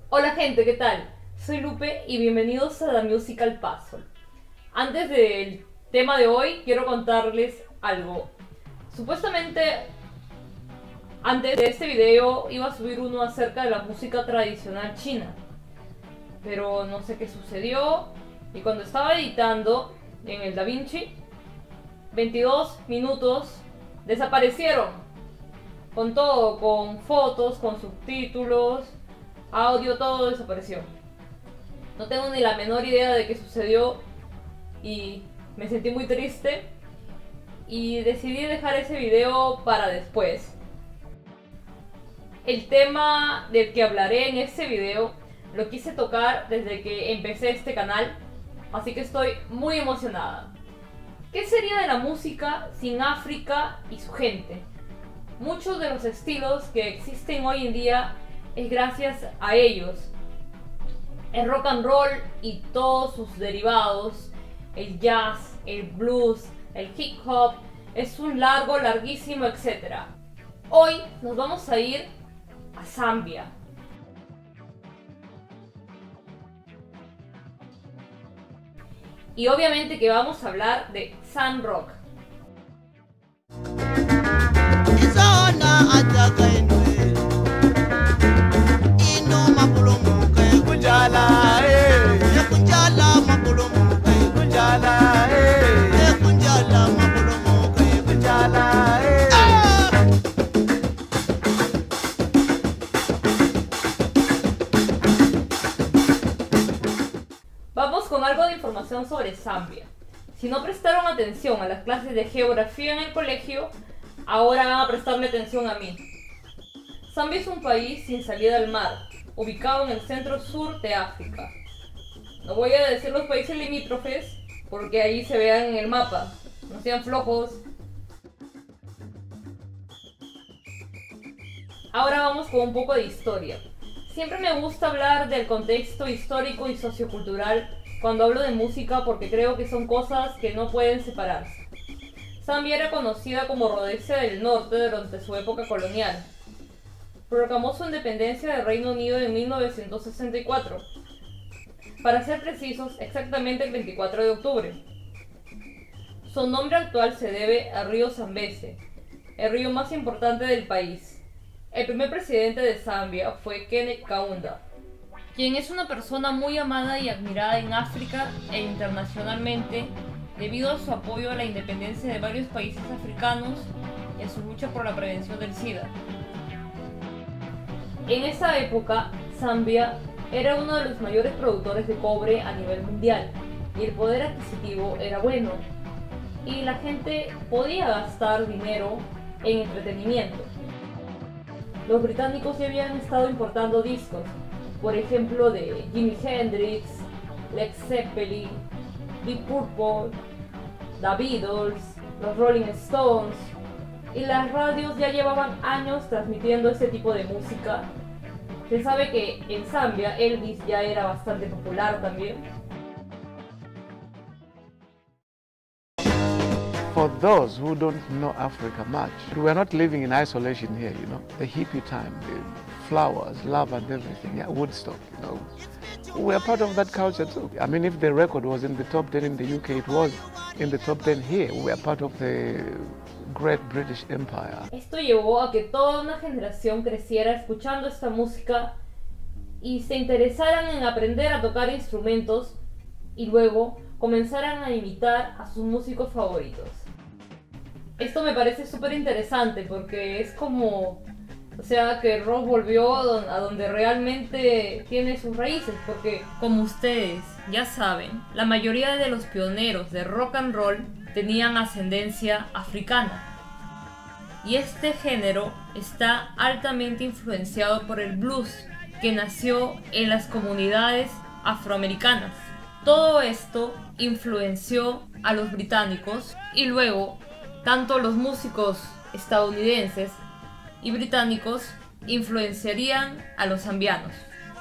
Hola gente, ¿qué tal? Soy Lupe y bienvenidos a The Musical Puzzle. Antes del tema de hoy, quiero contarles algo. Supuestamente, antes de este video iba a subir uno acerca de la música tradicional china, pero no sé qué sucedió y cuando estaba editando en el DaVinci, 22 minutos desaparecieron. Con todo, con fotos, con subtítulos, audio, todo desapareció. No tengo ni la menor idea de qué sucedió y me sentí muy triste y decidí dejar ese video para después. El tema del que hablaré en este video lo quise tocar desde que empecé este canal, así que estoy muy emocionada. ¿Qué sería de la música sin África y su gente? Muchos de los estilos que existen hoy en día es gracias a ellos. El rock and roll y todos sus derivados, el jazz, el blues, el hip hop, es un larguísimo etcétera. Hoy nos vamos a ir a Zambia. Y obviamente que vamos a hablar de Sun Rock. Vamos con algo de información sobre Zambia. Si no prestaron atención a las clases de geografía en el colegio, ahora van a prestarme atención a mí. Zambia es un país sin salida al mar, ubicado en el centro-sur de África. No voy a decir los países limítrofes, porque ahí se vean en el mapa. No sean flojos. Ahora vamos con un poco de historia. Siempre me gusta hablar del contexto histórico y sociocultural cuando hablo de música porque creo que son cosas que no pueden separarse. Zambia era conocida como Rodesia del Norte durante su época colonial. Proclamó su independencia del Reino Unido en 1964. Para ser precisos, exactamente el 24 de octubre. Su nombre actual se debe al río Zambeze, el río más importante del país. El primer presidente de Zambia fue Kenneth Kaunda, quien es una persona muy amada y admirada en África e internacionalmente debido a su apoyo a la independencia de varios países africanos y a su lucha por la prevención del SIDA. En esa época, Zambia era uno de los mayores productores de cobre a nivel mundial y el poder adquisitivo era bueno y la gente podía gastar dinero en entretenimiento. Los británicos ya habían estado importando discos, por ejemplo de Jimi Hendrix, Led Zeppelin, Deep Purple, The Beatles, los Rolling Stones, y las radios ya llevaban años transmitiendo este tipo de música. Se sabe que en Zambia Elvis ya era bastante popular también. For those who don't know Africa much, we are not living in isolation here, you know. The hippie time, the flowers, love and everything, yeah, Woodstock, you know. We are part of that culture too. I mean, if the record was in the top 10 in the UK, it was in the top 10 here. We are part of the Great British Empire. Esto llevó a que toda una generación creciera escuchando esta música y se interesaran en aprender a tocar instrumentos y luego comenzaran a imitar a sus músicos favoritos. Esto me parece súper interesante porque es como, o sea, que el rock volvió a donde realmente tiene sus raíces, porque como ustedes ya saben, la mayoría de los pioneros de rock and roll tenían ascendencia africana. Y este género está altamente influenciado por el blues, que nació en las comunidades afroamericanas. Todo esto influenció a los británicos y luego tanto los músicos estadounidenses y británicos influenciarían a los zambianos.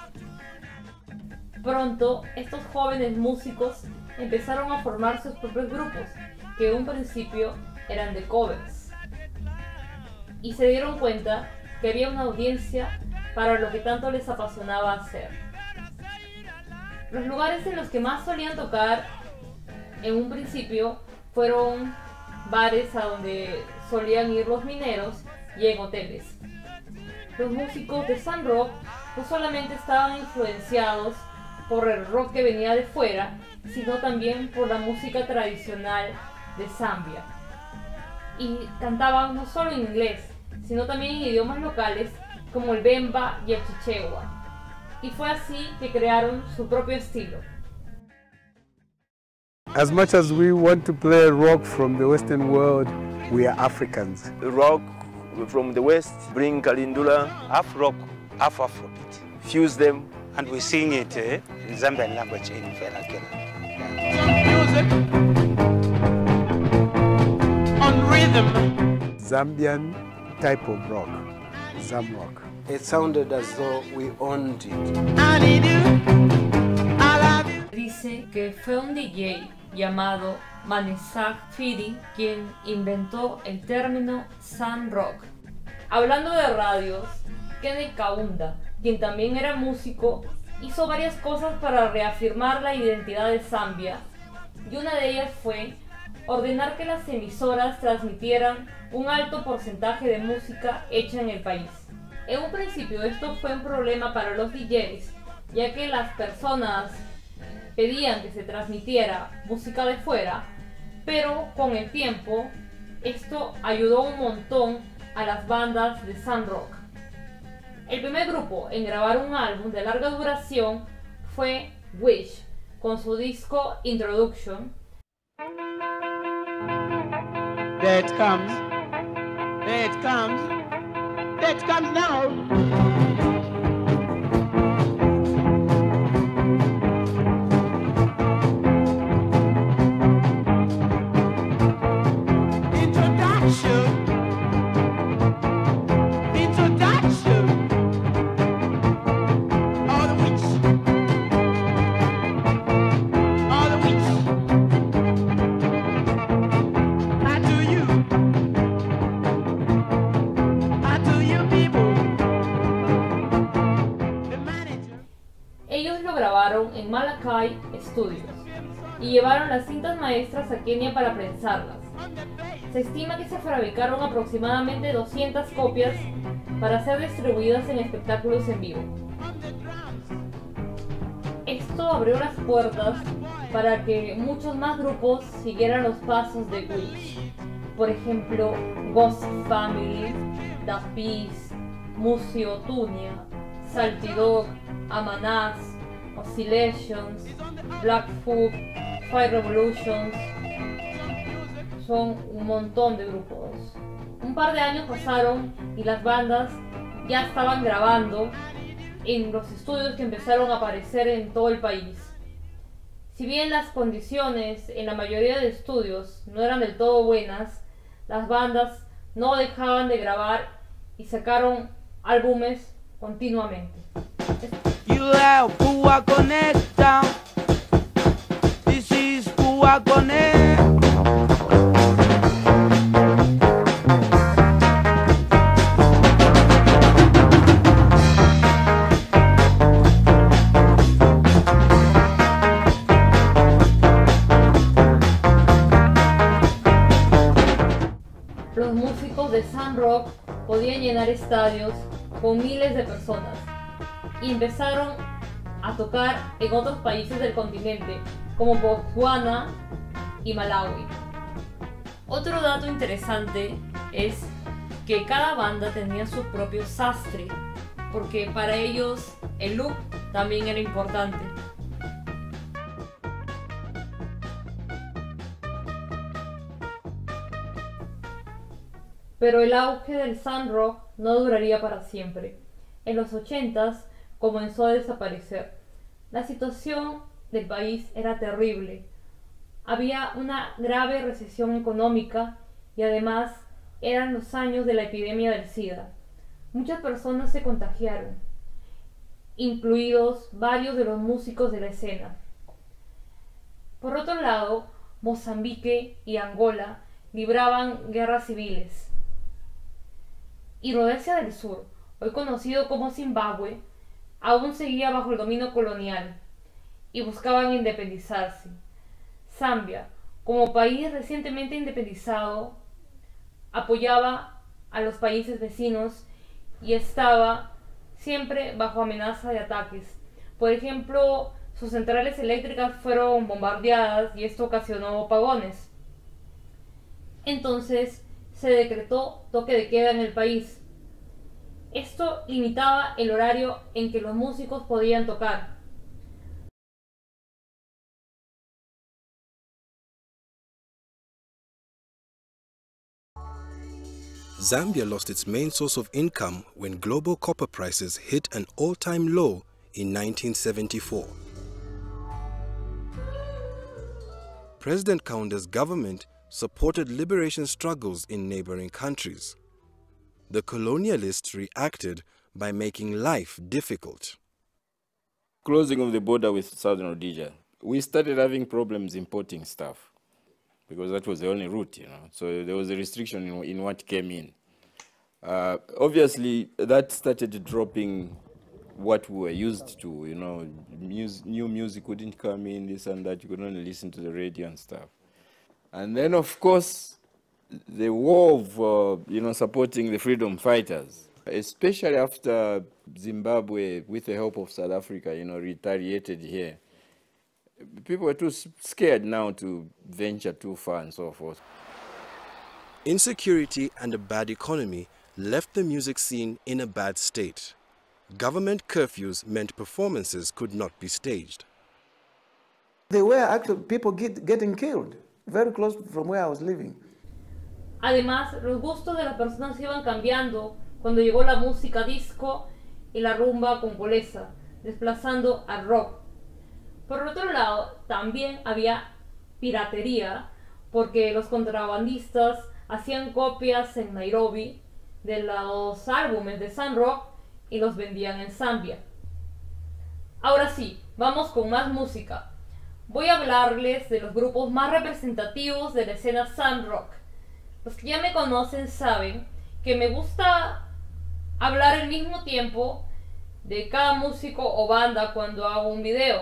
Pronto, estos jóvenes músicos empezaron a formar sus propios grupos, que en un principio eran de covers. Y se dieron cuenta que había una audiencia para lo que tanto les apasionaba hacer. Los lugares en los que más solían tocar en un principio fueron bares a donde solían ir los mineros y en hoteles. Los músicos de Sun Rock no solamente estaban influenciados por el rock que venía de fuera, sino también por la música tradicional de Zambia. Y cantaban no solo en inglés, sino también en idiomas locales como el Bemba y el Chichewa. Y fue así que crearon su propio estilo. As much as we want to play rock from the Western world, we are Africans. The rock from the West bring Kalindula, half rock, half Afrobeat. Fuse them. And we sing it in Zambian language in Vernacular. On rhythm. Zambian type of rock, Zam rock. It sounded as though we owned it. I need you. I love you. Dice que fue un DJ llamado Manesak Firi quien inventó el término Sun Rock. Hablando de radios, Kenneth Kaunda, quien también era músico, hizo varias cosas para reafirmar la identidad de Zambia, y una de ellas fue ordenar que las emisoras transmitieran un alto porcentaje de música hecha en el país. En un principio esto fue un problema para los DJs, ya que las personas pedían que se transmitiera música de fuera, pero con el tiempo esto ayudó un montón a las bandas de Sun Rock. El primer grupo en grabar un álbum de larga duración fue Wish, con su disco Introduction. There it comes. There it comes. There it comes now. Ellos lo grabaron en Malakai Studios y llevaron las cintas maestras a Kenia para prensarlas. Se estima que se fabricaron aproximadamente 200 copias para ser distribuidas en espectáculos en vivo. Esto abrió las puertas para que muchos más grupos siguieran los pasos de Wish. Por ejemplo, Gossip Family, Da Peace, Musio Tunia, Salty Dog, Amanaz, Oscillations, Blackfoot, Fire Revolutions. Son un montón de grupos. Un par de años pasaron y las bandas ya estaban grabando en los estudios que empezaron a aparecer en todo el país. Si bien las condiciones en la mayoría de estudios no eran del todo buenas, las bandas no dejaban de grabar y sacaron álbumes continuamente. This is Pua Connect. Los músicos de Sun Rock podían llenar estadios con miles de personas y empezaron a tocar en otros países del continente como Botswana y Malawi. Otro dato interesante es que cada banda tenía su propio sastre, porque para ellos el look también era importante. Pero el auge del Sun Rock no duraría para siempre. En los 80s comenzó a desaparecer. La situación del país era terrible. Había una grave recesión económica y además eran los años de la epidemia del SIDA. Muchas personas se contagiaron, incluidos varios de los músicos de la escena. Por otro lado, Mozambique y Angola libraban guerras civiles. Y Rodesia del Sur, hoy conocido como Zimbabue, aún seguía bajo el dominio colonial y buscaban independizarse. Zambia, como país recientemente independizado, apoyaba a los países vecinos y estaba siempre bajo amenaza de ataques. Por ejemplo, sus centrales eléctricas fueron bombardeadas y esto ocasionó apagones. Entonces se decretó toque de queda en el país. Esto limitaba el horario en que los músicos podían tocar. Zambia lost its main source of income when global copper prices hit an all-time low in 1974. President Kaunda's government supported liberation struggles in neighboring countries. The colonialists reacted by making life difficult. Closing of the border with Southern Rhodesia, we started having problems importing stuff because that was the only route, So there was a restriction in what came in. Obviously, that started dropping what we were used to, new music wouldn't come in, this and that, you could only listen to the radio and stuff. And then, of course, the war of, supporting the freedom fighters, especially after Zimbabwe, with the help of South Africa, retaliated here. People were too scared now to venture too far and so forth. Insecurity and a bad economy left the music scene in a bad state. Government curfews meant performances could not be staged. There were actually people getting killed, very close from where I was living. Además, los gustos de las personas iban cambiando cuando llegó la música disco y la rumba congolesa, desplazando al rock. Por otro lado, también había piratería, porque los contrabandistas hacían copias en Nairobi de los álbumes de Sun Rock y los vendían en Zambia. Ahora sí, vamos con más música. Voy a hablarles de los grupos más representativos de la escena Sun Rock. Los que ya me conocen saben que me gusta hablar al mismo tiempo de cada músico o banda cuando hago un video.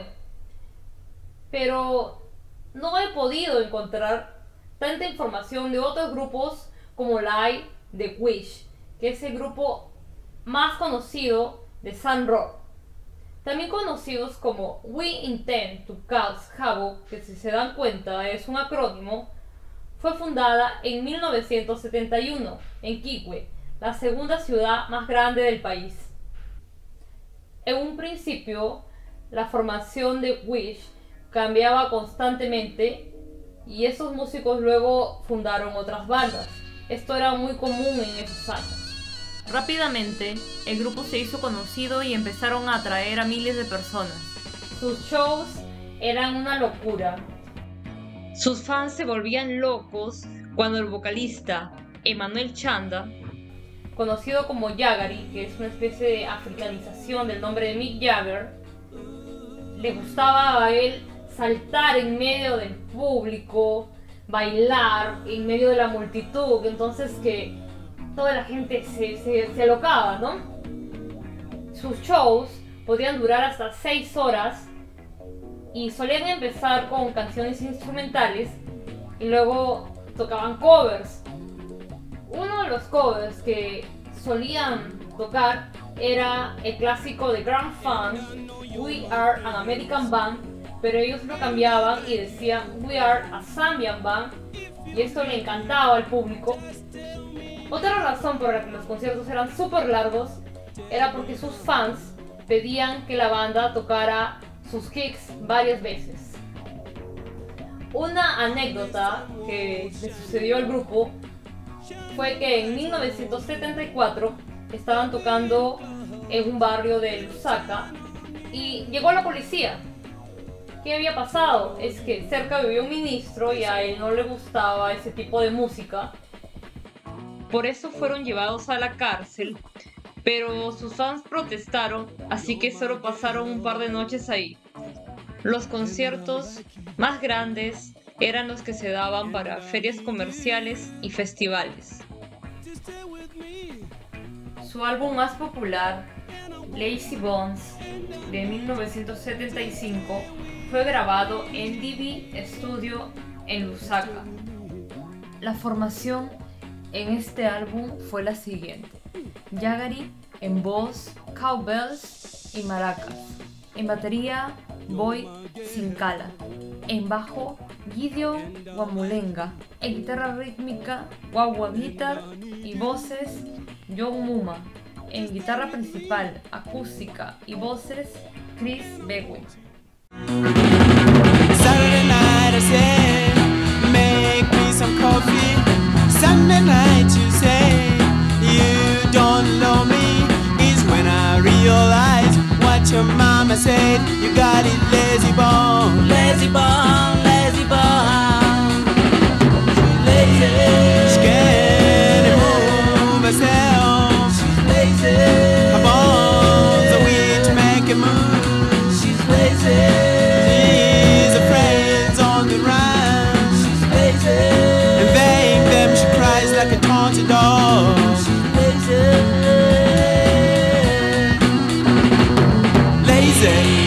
Pero no he podido encontrar tanta información de otros grupos como la hay de Wish, que es el grupo más conocido de Sun Rock. También conocidos como We Intend to Cause Havoc, que si se dan cuenta es un acrónimo, fue fundada en 1971 en Kitwe, la segunda ciudad más grande del país. En un principio, la formación de Wish cambiaba constantemente y esos músicos luego fundaron otras bandas. Esto era muy común en esos años. Rápidamente, el grupo se hizo conocido y empezaron a atraer a miles de personas. Sus shows eran una locura. Sus fans se volvían locos cuando el vocalista Emmanuel Chanda, conocido como Jaggery, que es una especie de africanización del nombre de Mick Jagger, le gustaba a él saltar en medio del público, bailar en medio de la multitud, entonces que toda la gente se alocaba, ¿no? Sus shows podían durar hasta 6 horas y solían empezar con canciones instrumentales y luego tocaban covers. Uno de los covers que solían tocar era el clásico de Grand Funk, We Are an American Band, pero ellos lo cambiaban y decían We Are a Zambian Band, y esto le encantaba al público. Otra razón por la que los conciertos eran súper largos era porque sus fans pedían que la banda tocara sus hits varias veces. Una anécdota que le sucedió al grupo fue que en 1974 estaban tocando en un barrio de Lusaka y llegó la policía. ¿Qué había pasado? Es que cerca vivía un ministro y a él no le gustaba ese tipo de música. Por eso fueron llevados a la cárcel, pero sus fans protestaron, así que solo pasaron un par de noches ahí. Los conciertos más grandes eran los que se daban para ferias comerciales y festivales. Su álbum más popular, Lazy Bones, de 1975, fue grabado en DB Studio en Lusaka. La formación en este álbum fue la siguiente: Yagari en voz, cowbells y maracas. En batería, Boy Sinkala. En bajo, Gideon Wamulenga. En guitarra rítmica, Wawa Guitar y voces, John Muma. En guitarra principal, acústica y voces, Chris Bewin. Saturday night I say, make me some coffee. Sunday night you say, you don't know me. Is when I realize what your mama said. You got it, lazy bone, lazy bone, lazy bone. Lazy, she can't move herself. She's lazy. Her bones are weak to make a move. She's lazy. Like a taunted dog. She's lazy. Lazy.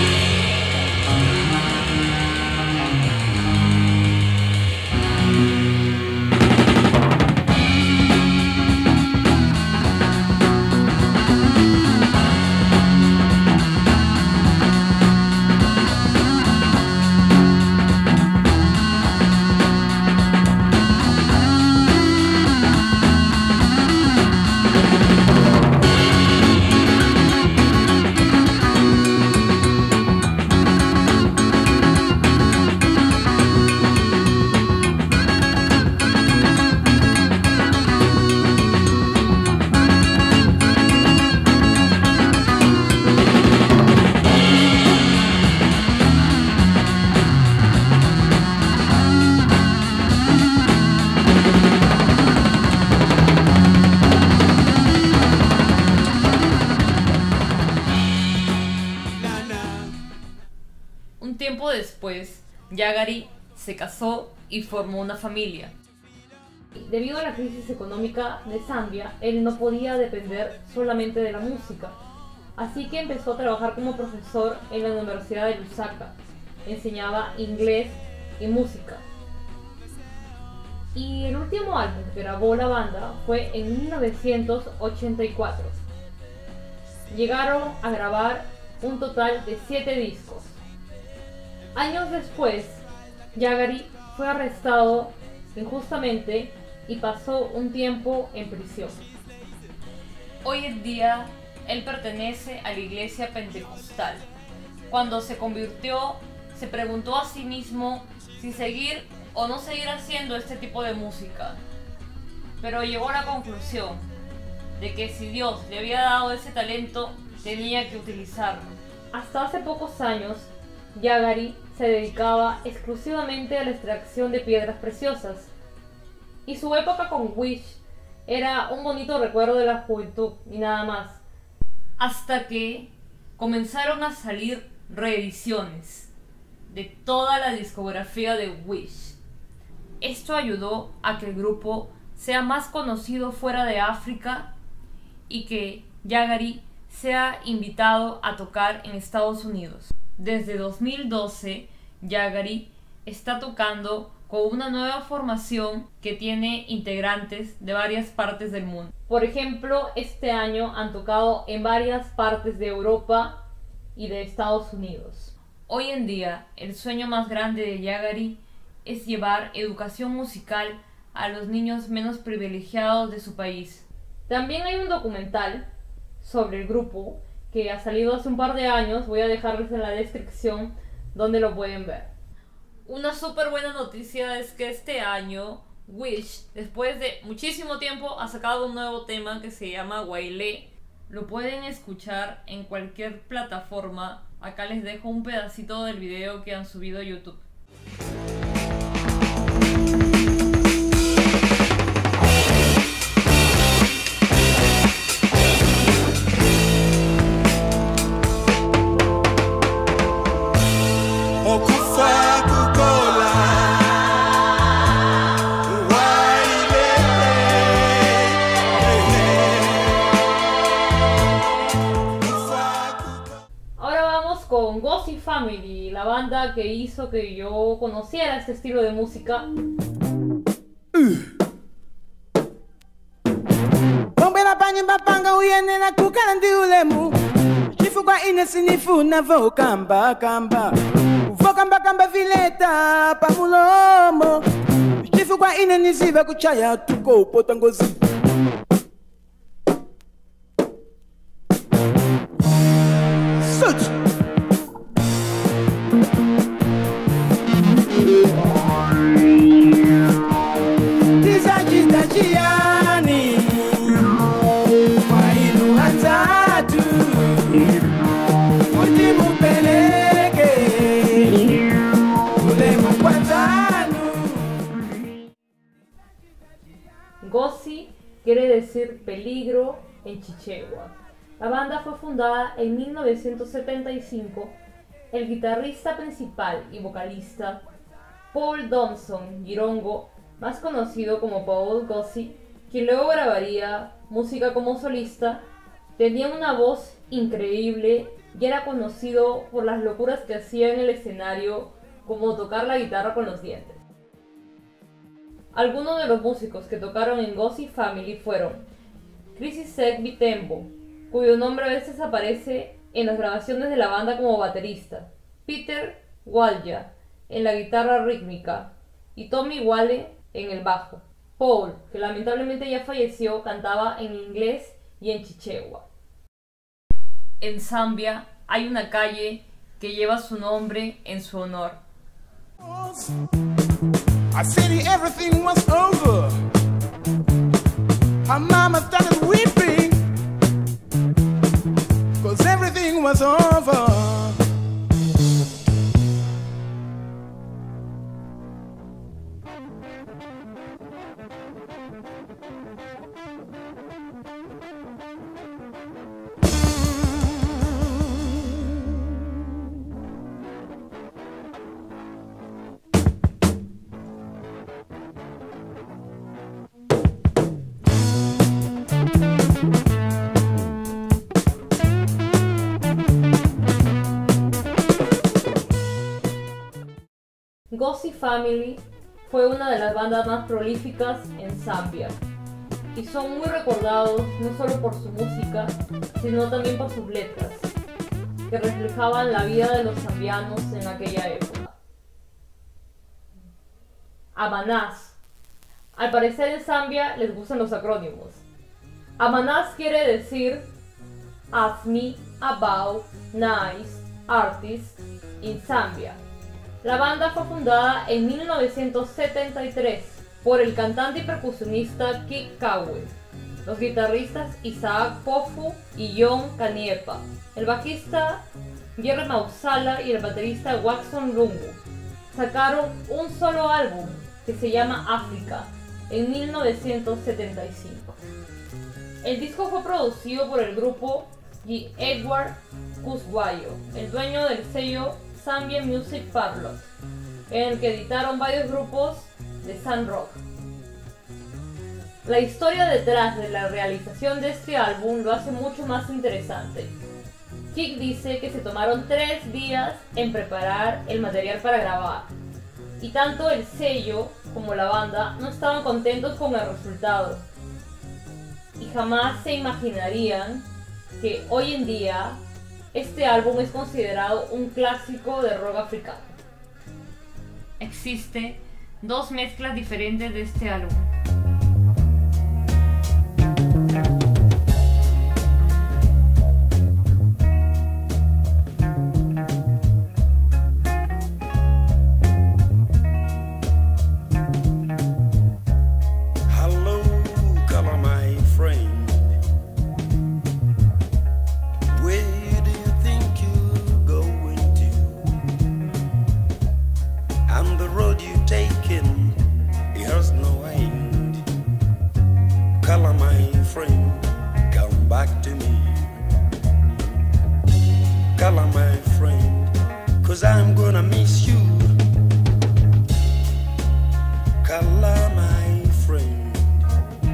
Un tiempo después, Yagari se casó y formó una familia. Debido a la crisis económica de Zambia, él no podía depender solamente de la música, así que empezó a trabajar como profesor en la Universidad de Lusaka. Enseñaba inglés y música. Y el último álbum que grabó la banda fue en 1984. Llegaron a grabar un total de 7 discos. Años después, Yagari fue arrestado injustamente y pasó un tiempo en prisión. Hoy en día, él pertenece a la iglesia pentecostal. Cuando se convirtió, se preguntó a sí mismo si seguir o no seguir haciendo este tipo de música. Pero llegó a la conclusión de que si Dios le había dado ese talento, tenía que utilizarlo. Hasta hace pocos años, Yagari se dedicaba exclusivamente a la extracción de piedras preciosas, y su época con Wish era un bonito recuerdo de la juventud y nada más. Hasta que comenzaron a salir reediciones de toda la discografía de Wish. Esto ayudó a que el grupo sea más conocido fuera de África y que Yagari sea invitado a tocar en Estados Unidos. Desde 2012, Yagari está tocando con una nueva formación que tiene integrantes de varias partes del mundo. Por ejemplo, este año han tocado en varias partes de Europa y de Estados Unidos. Hoy en día, el sueño más grande de Yagari es llevar educación musical a los niños menos privilegiados de su país. También hay un documental sobre el grupo que ha salido hace un par de años. Voy a dejarles en la descripción donde lo pueden ver. Una súper buena noticia es que este año Wish, después de muchísimo tiempo, ha sacado un nuevo tema que se llama Waile. Lo pueden escuchar en cualquier plataforma. Acá les dejo un pedacito del video que han subido a YouTube. con Gossi Family, la banda que hizo que yo conociera este estilo de música. Bombela panye bapanga uyene na kukandi ulemu. Chifu kwa ine sinifu na vokamba kamba. Vokamba kamba vileta pamulomo. Chifu kwa ine niziva kuchaya tuko potangozi. Such. Tizajiani. Wailu hatatu. Utimupeleke. Ulemu kwatanu. Gossi quiere decir peligro en chichegua. La banda fue fundada en 1975. El guitarrista principal y vocalista Paul Thompson Girongo, más conocido como Paul Gossi, quien luego grabaría música como solista, tenía una voz increíble y era conocido por las locuras que hacía en el escenario, como tocar la guitarra con los dientes. Algunos de los músicos que tocaron en Gossi Family fueron Crisis Sek Bitembo, cuyo nombre a veces aparece en las grabaciones de la banda como baterista, Peter Walja en la guitarra rítmica y Tommy Wale en el bajo. Paul, que lamentablemente ya falleció, cantaba en inglés y en chichegua. En Zambia hay una calle que lleva su nombre en su honor. I said everything was over. Her mama started weeping, 'cause everything was over. Gossi Family fue una de las bandas más prolíficas en Zambia y son muy recordados no solo por su música, sino también por sus letras, que reflejaban la vida de los zambianos en aquella época. Amanaz. Al parecer en Zambia les gustan los acrónimos. Amanaz quiere decir Ask Me About Nice Artists in Zambia. La banda fue fundada en 1973 por el cantante y percusionista Kik Kawe, los guitarristas Isaac Pofu y John Kaniepa, el bajista Jerry Mausala y el baterista Watson Lungu. Sacaron un solo álbum que se llama África en 1975. El disco fue producido por el grupo y Edward Kuswayo, el dueño del sello Zambia Music Parlot, en el que editaron varios grupos de Sun Rock. La historia detrás de la realización de este álbum lo hace mucho más interesante. Kik dice que se tomaron 3 días en preparar el material para grabar, y tanto el sello como la banda no estaban contentos con el resultado, y jamás se imaginarían que hoy en día este álbum es considerado un clásico de rock africano. Existen 2 mezclas diferentes de este álbum.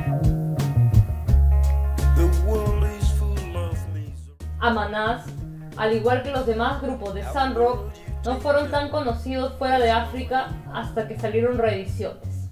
Amanaz al igual que los demás grupos de Sun Rock, no fueron tan conocidos fuera de África hasta que salieron reediciones.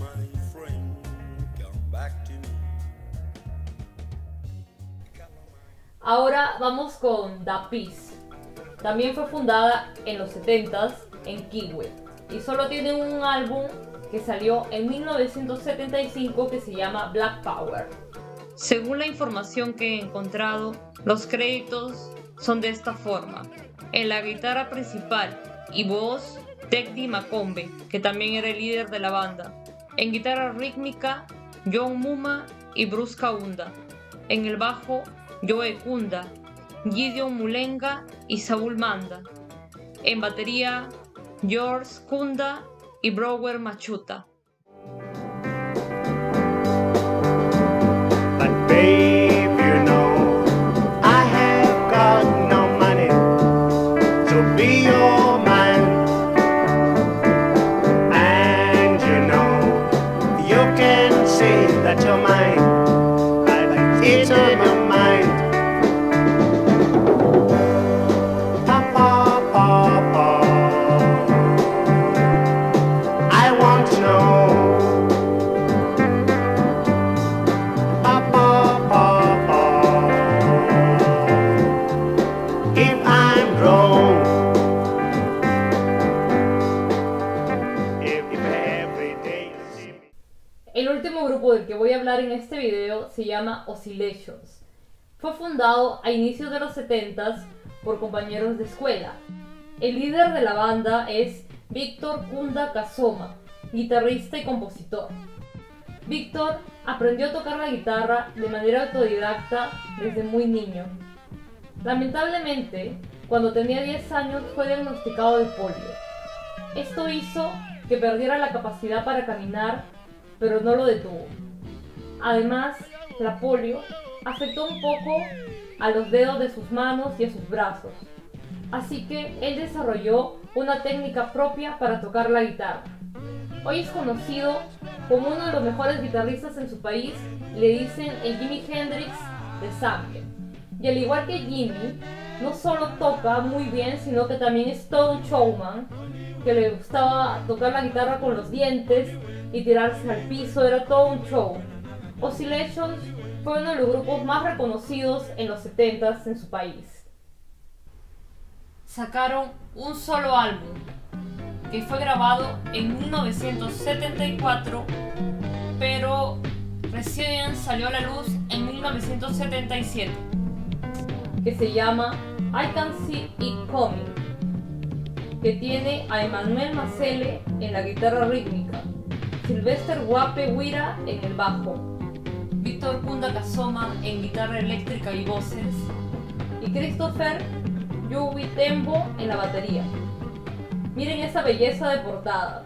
Ahora vamos con Da Peace. También fue fundada en los 70s en Kiwi y solo tiene un álbum que salió en 1975 que se llama Black Power. Según la información que he encontrado, los créditos son de esta forma. En la guitarra principal y voz, Teddy Macombe, que también era el líder de la banda. En guitarra rítmica, John Muma y Bruce Kaunda. En el bajo, Joe Kunda, Gideon Mulenga y Saul Manda. En batería, George Kunda y Brower Machuta. But babe, you know, I have got no money to be your man. And you know, you can say that you're mine, but it's on your mind. Papa, papa, I want to know. El último grupo del que voy a hablar en este video se llama Oscillations. Fue fundado a inicios de los 70s por compañeros de escuela. El líder de la banda es Víctor Kunda Kasoma, guitarrista y compositor. Víctor aprendió a tocar la guitarra de manera autodidacta desde muy niño. Lamentablemente, cuando tenía 10 años fue diagnosticado de polio. Esto hizo que perdiera la capacidad para caminar, pero no lo detuvo. Además, la polio afectó un poco a los dedos de sus manos y a sus brazos. Así que él desarrolló una técnica propia para tocar la guitarra. Hoy es conocido como uno de los mejores guitarristas en su país, le dicen el Jimi Hendrix de Zambia. Y al igual que Jimi, no solo toca muy bien, sino que también es todo un showman, que le gustaba tocar la guitarra con los dientes y tirarse al piso, era todo un show. Oscillations fue uno de los grupos más reconocidos en los 70s en su país. Sacaron un solo álbum, que fue grabado en 1974, pero recién salió a la luz en 1977, que se llama I Can See It Coming, que tiene a Emmanuel Macele en la guitarra rítmica, Sylvester Wape Wira en el bajo, Víctor Kunda Kasoma en guitarra eléctrica y voces, y Christopher Yubi Tembo en la batería. Miren esa belleza de portada.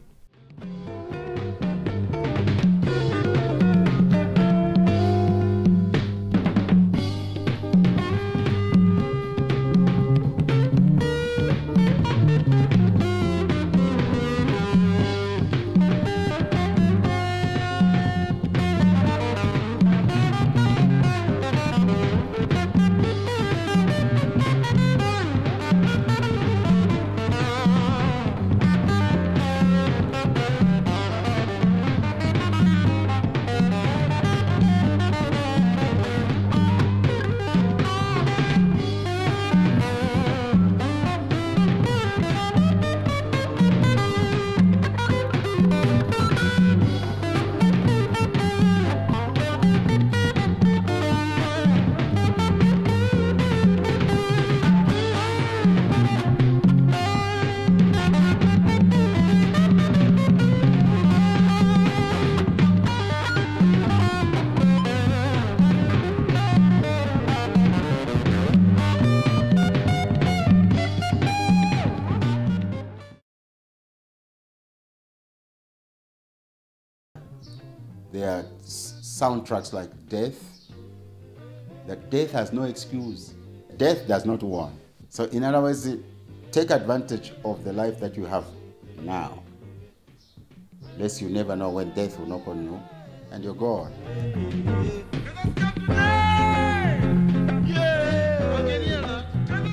There are soundtracks like Death, that death has no excuse. Death does not warn. So in other words, take advantage of the life that you have now, lest you never know when death will knock on you and you're gone. Yeah,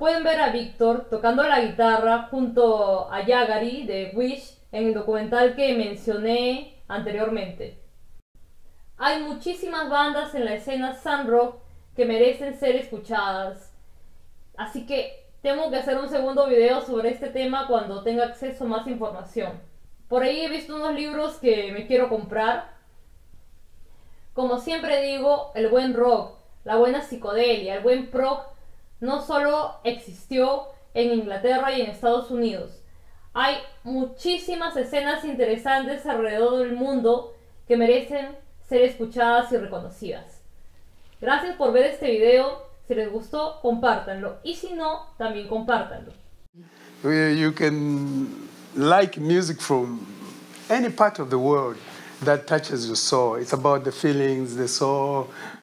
Pueden ver a Víctor tocando la guitarra junto a Yagari de Wish en el documental que mencioné anteriormente. Hay muchísimas bandas en la escena Sun Rock que merecen ser escuchadas, así que tengo que hacer un segundo video sobre este tema cuando tenga acceso a más información. Por ahí he visto unos libros que me quiero comprar. Como siempre digo, el buen rock, la buena psicodelia, el buen prog no solo existió en Inglaterra y en Estados Unidos. Hay muchísimas escenas interesantes alrededor del mundo que merecen ser escuchadas y reconocidas. Gracias por ver este video. Si les gustó, compártanlo. Y si no, también compártanlo. You can like music from any part of the world that touches your soul. It's about the feelings, the soul,